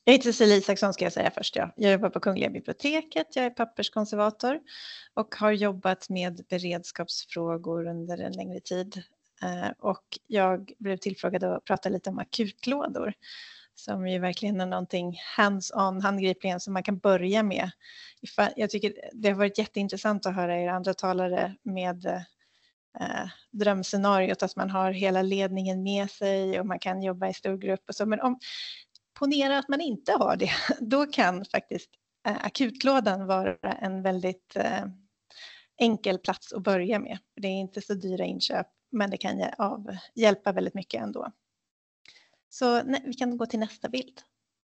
Jag heter Cecilia Isaksson ska jag säga först. Ja. Jag jobbar på Kungliga biblioteket, jag är papperskonservator och har jobbat med beredskapsfrågor under en längre tid. Och jag blev tillfrågad att prata lite om akutlådor som ju verkligen är någonting hands-on, handgripligen som man kan börja med. Jag tycker det har varit jätteintressant att höra er andra talare med drömscenariot att man har hela ledningen med sig och man kan jobba i stor grupp och så. Men ponera att man inte har det, då kan faktiskt akutlådan vara en väldigt enkel plats att börja med. Det är inte så dyra inköp, men det kan hjälpa väldigt mycket ändå. Så vi kan gå till nästa bild.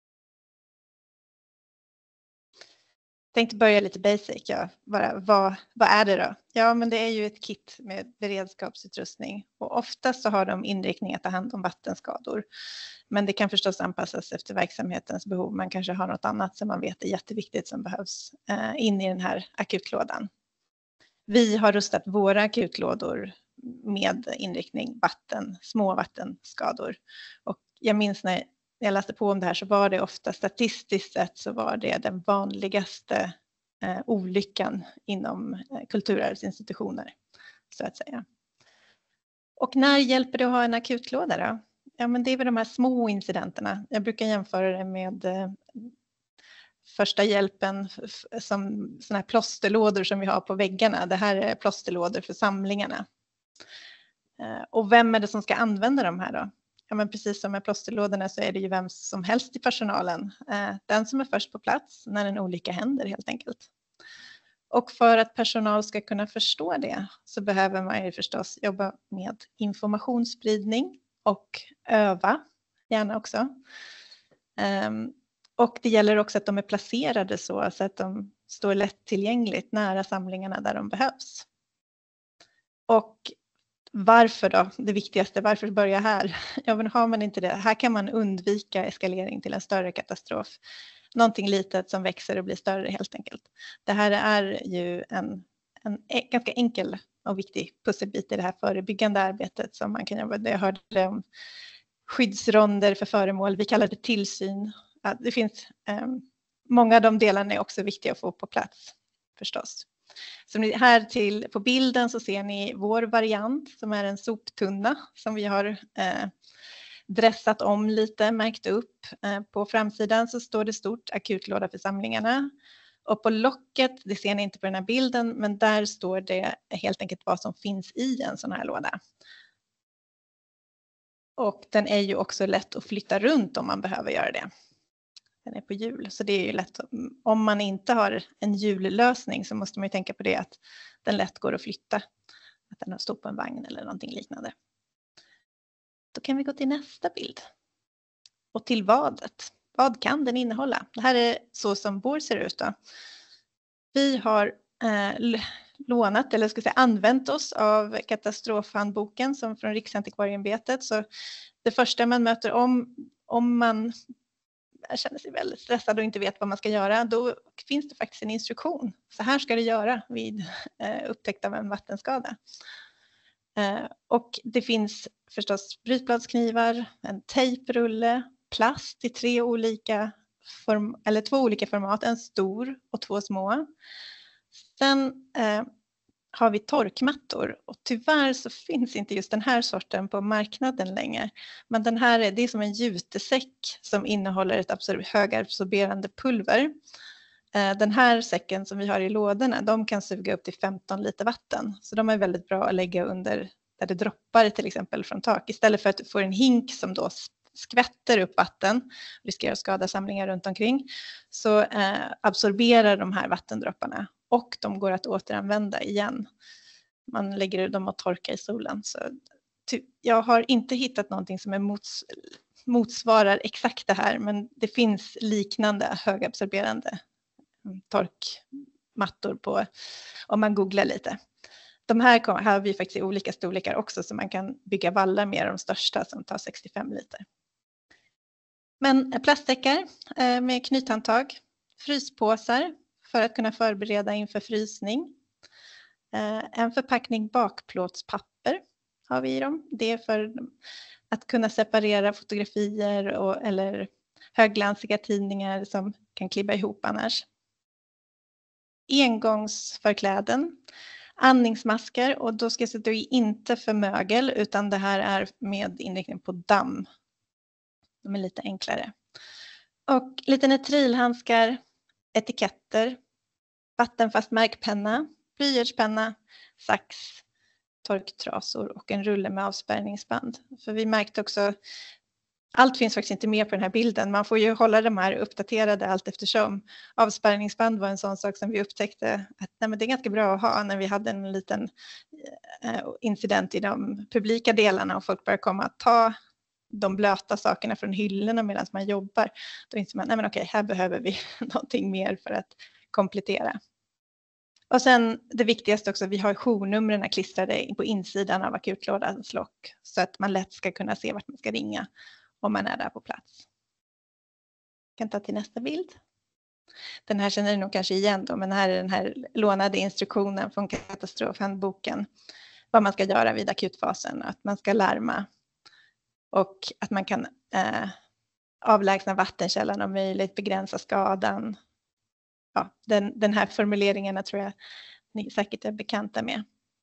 Jag tänkte börja lite basic. Ja. Vad är det då? Ja, men det är ju ett kit med beredskapsutrustning och oftast så har de inriktning att ta hand om vattenskador. Men det kan förstås anpassas efter verksamhetens behov. Man kanske har något annat som man vet är jätteviktigt som behövs in i den här akutlådan. Vi har rustat våra akutlådor med inriktning små vattenskador. Och jag minns när jag läste på om det här så var det ofta statistiskt sett så var det den vanligaste olyckan inom kulturarvsinstitutioner så att säga. Och när hjälper det att ha en akutlåda då? Ja, men det är väl de här små incidenterna. Jag brukar jämföra det med första hjälpen som såna här plåsterlådor som vi har på väggarna. Det här är plåsterlådor för samlingarna. Och vem är det som ska använda de här då? Ja, men precis som med plåsterlådorna så är det ju vem som helst i personalen. Den som är först på plats när en olycka händer helt enkelt. Och för att personal ska kunna förstå det så behöver man ju förstås jobba med informationsspridning och öva gärna också. Och det gäller också att de är placerade så att de står lättillgängligt nära samlingarna där de behövs. Och varför då? Det viktigaste, varför börja här? Ja, men har man inte det, här kan man undvika eskalering till en större katastrof. Någonting litet som växer och blir större helt enkelt. Det här är ju en ganska enkel och viktig pusselbit i det här förebyggande arbetet som man kan jobba. Jag hörde om skyddsronder för föremål, vi kallar det tillsyn. Ja, det finns många av de delarna är också viktiga att få på plats förstås. Så här på bilden så ser ni vår variant som är en soptunna som vi har dressat om lite, märkt upp. På framsidan så står det stort akutlåda för samlingarna. Och på locket, det ser ni inte på den här bilden, men där står det helt enkelt vad som finns i en sån här låda. Och den är ju också lätt att flytta runt om man behöver göra det. Den är på hjul, så det är ju lätt. Om man inte har en hjullösning så måste man ju tänka på det att den lätt går att flytta. Att den har stått på en vagn eller någonting liknande. Då kan vi gå till nästa bild. Och till vadet. Vad kan den innehålla? Det här är så som vår ser ut då. Vi har lånat, eller ska säga använt oss av katastrofhandboken som från Riksantikvarieämbetet. Så det första man möter om man känner sig väldigt stressad och inte vet vad man ska göra, då finns det faktiskt en instruktion. Så här ska du göra vid upptäckt av en vattenskada. Och det finns förstås brytbladsknivar, en tejprulle, plast i två olika format, en stor och två små. Sen har vi torkmattor och tyvärr så finns inte just den här sorten på marknaden längre. Men det är som en jutesäck som innehåller ett högabsorberande pulver. Den här säcken som vi har i lådorna, de kan suga upp till 15 liter vatten. Så de är väldigt bra att lägga under där det droppar till exempel från tak. Istället för att du får en hink som då skvätter upp vatten, riskerar att skada samlingar runt omkring, så absorberar de här vattendropparna och de går att återanvända igen. Man lägger dem och torkar i solen. Så jag har inte hittat någonting som motsvarar exakt det här, men det finns liknande högabsorberande torkmattor på om man googlar lite. De här har vi faktiskt i olika storlekar också, så man kan bygga vallar med de största som tar 65 liter. Men plastsäckar med knythandtag, fryspåsar för att kunna förbereda inför frysning. En förpackning bakplåtspapper har vi i dem. Det är för att kunna separera fotografier eller högglansiga tidningar som kan klibba ihop annars. Engångsförkläden, andningsmasker, och då ska jag säga att det är inte för mögel utan det här är med inriktning på damm. De är lite enklare. Och lite nitrilhandskar, etiketter, vattenfast märkpenna, blyertspenna, sax, torktrasor och en rulle med avspärrningsband. För vi märkte också, allt finns faktiskt inte med på den här bilden. Man får ju hålla de här uppdaterade allt eftersom. Avspärrningsband var en sån sak som vi upptäckte att nej, men det är ganska bra att ha när vi hade en liten incident i de publika delarna och folk började komma att ta de blöta sakerna från hyllorna medan man jobbar. Då inser man, nej men okej, här behöver vi någonting mer för att komplettera. Och sen det viktigaste också, vi har journumren klistrade på insidan av akutlådans lock så att man lätt ska kunna se vart man ska ringa om man är där på plats. Jag kan ta till nästa bild. Den här känner ni nog kanske igen då, men här är den här lånade instruktionen från katastrofhandboken. Vad man ska göra vid akutfasen, att man ska larma och att man kan avlägsna vattenkällan om möjligt, begränsa skadan. Ja, den här formuleringarna tror jag ni säkert är bekanta med.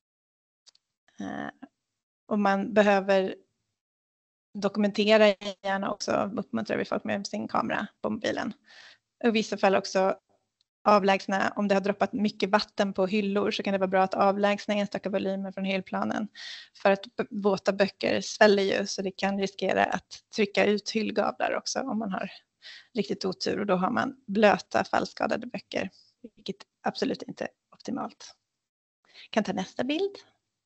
Och man behöver dokumentera gärna också, uppmuntrar vi folk med sin kamera på mobilen. Och i vissa fall också avlägsna, om det har droppat mycket vatten på hyllor så kan det vara bra att avlägsna enstaka volymer från hyllplanen. För att våta böcker sväller ju så det kan riskera att trycka ut hyllgavlar också om man har riktigt otur. Och då har man blöta fallskadade böcker, vilket absolut inte är optimalt. Jag kan ta nästa bild.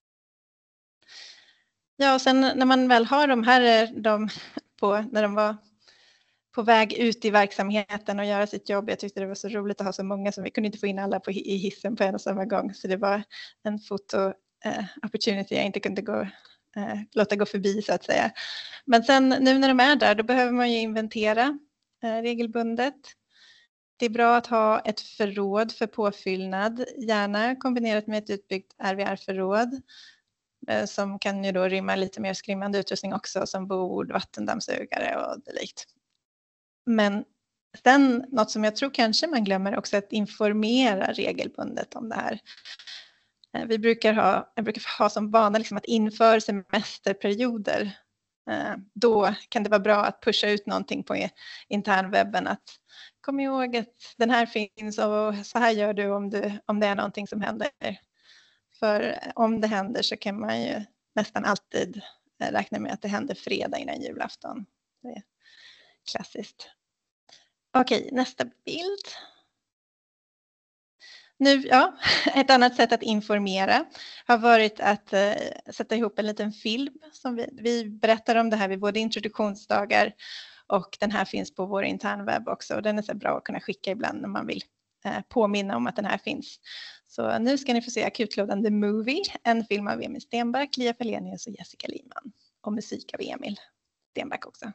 Ja, och sen när man väl har de här, när de var på väg ut i verksamheten och göra sitt jobb. Jag tyckte det var så roligt att ha så många som vi kunde inte få in alla i hissen på en och samma gång. Så det var en foto opportunity jag inte kunde låta gå förbi så att säga. Men sen nu när de är där, då behöver man ju inventera regelbundet. Det är bra att ha ett förråd för påfyllnad, gärna kombinerat med ett utbyggt RVR-förråd. Som kan ju då rymma lite mer skrymmande utrustning också som bord, vattendammsugare och dylikt. Men sen något som jag tror kanske man glömmer också att informera regelbundet om det här. Jag brukar ha som vana liksom att inför semesterperioder då kan det vara bra att pusha ut någonting på internwebben att kom ihåg att den här finns och så här gör du om det är någonting som händer. För om det händer så kan man ju nästan alltid räkna med att det händer fredag innan julafton. Det är klassiskt. Okej, nästa bild. Nu, ja, ett annat sätt att informera har varit att sätta ihop en liten film som vi berättar om det här vid både introduktionsdagar och den här finns på vår internwebb också. Och den är så bra att kunna skicka ibland när man vill påminna om att den här finns. Så nu ska ni få se Akutlådan The Movie, en film av Emil Stenback, Lia Felenius och Jessica Liman. Och musik av Emil Stenback också.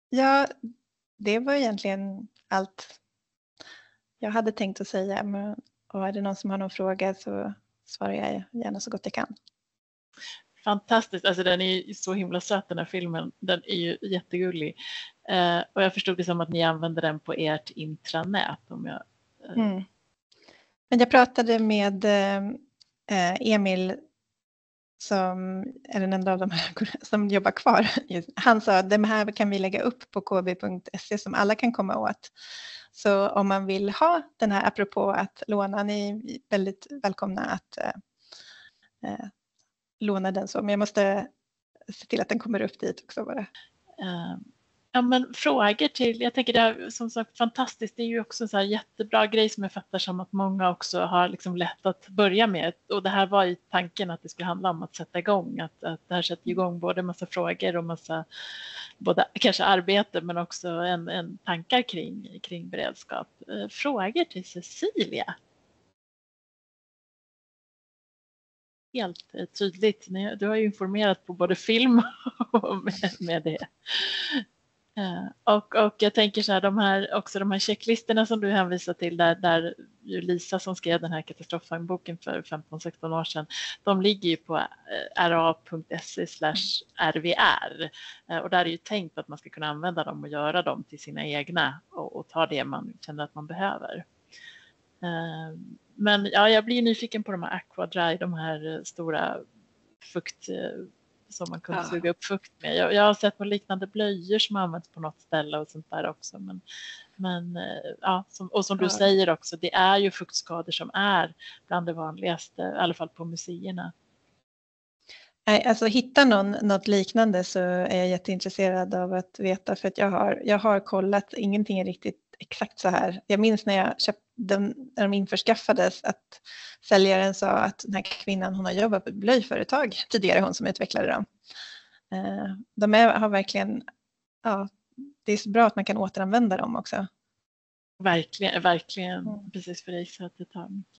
Ja, det var egentligen allt jag hade tänkt att säga. Och är det någon som har någon fråga så svarar jag gärna så gott jag kan. Fantastiskt, alltså den är ju så himla söt den här filmen, den är ju jättegullig. Och jag förstod det som att ni använder den på ert intranät. Men jag pratade med Emil som är den enda av de här som jobbar kvar. Han sa att det här kan vi lägga upp på kb.se som alla kan komma åt. Så om man vill ha den här apropå att låna, ni är väldigt välkomna att låna den så. Men jag måste se till att den kommer upp dit också bara. Ja, men frågor till, jag tänker det är som sagt fantastiskt, det är ju också en så här jättebra grej som jag fattar som att många också har liksom lätt att börja med, och det här var ju tanken att det skulle handla om att sätta igång, att det här sätter igång både massa frågor och massa, både kanske arbete men också en tankar kring beredskap. Frågor till Cecilia? Helt tydligt, du har ju informerat på både film och med det. Och jag tänker så här, de här checklistorna som du hänvisar till där Lisa som skrev den här katastrofhandboken för 15-16 år sedan, de ligger ju på ra.se/rvr, och där är ju tänkt att man ska kunna använda dem och göra dem till sina egna och ta det man känner att man behöver. Men ja, jag blir nyfiken på de här Aquadry, de här stora fukt som man kunde suga upp fukt med. Jag har sett på liknande blöjor som används på något ställe och sånt där också. Men ja, som du säger också, det är ju fuktskador som är bland det vanligaste, i alla fall på museerna. Alltså hitta något liknande så är jag jätteintresserad av att veta, för att jag har kollat, ingenting är riktigt exakt så här. Jag minns när jag köpte dem, när de införskaffades, att säljaren sa att den här kvinnan, hon har jobbat på ett blöjföretag tidigare, hon som utvecklade dem. Har verkligen, ja, det är så bra att man kan återanvända dem också. Verkligen, precis, för dig så att det tar